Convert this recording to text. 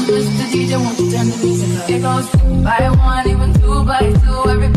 Mr. DJ, won't you turn the music up? It goes by one, even two by two. Everybody